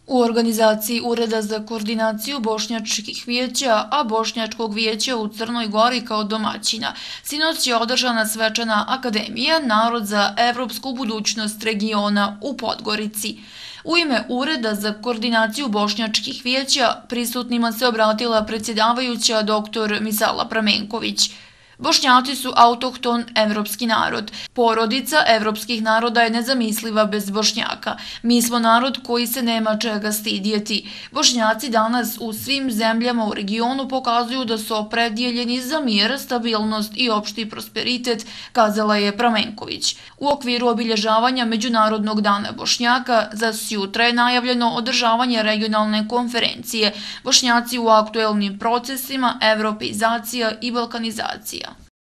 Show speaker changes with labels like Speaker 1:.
Speaker 1: U organizaciji Ureda za koordinaciju bošnjačkih vijeća, a Bošnjačkog vijeća u Crnoj Gori kao domaćina, sinoć je održana svečana akademija Narod za evropsku budućnost regiona u Podgorici. U ime Ureda za koordinaciju bošnjačkih vijeća prisutnima se obratila predsjedavajuća dr. Misala Pramenković. Bošnjaci su autohton evropski narod. Porodica evropskih naroda je nezamisliva bez Bošnjaka. Mi smo narod koji se nema čega stidjeti. Bošnjaci danas u svim zemljama u regionu pokazuju da su opredjeljeni za mir, stabilnost i opšti prosperitet, kazala je Pramenković. U okviru obilježavanja Međunarodnog dana Bošnjaka za sutra je najavljeno održavanje regionalne konferencije Bošnjaci u aktuelnim procesima, evropeizacija i balkanizacija.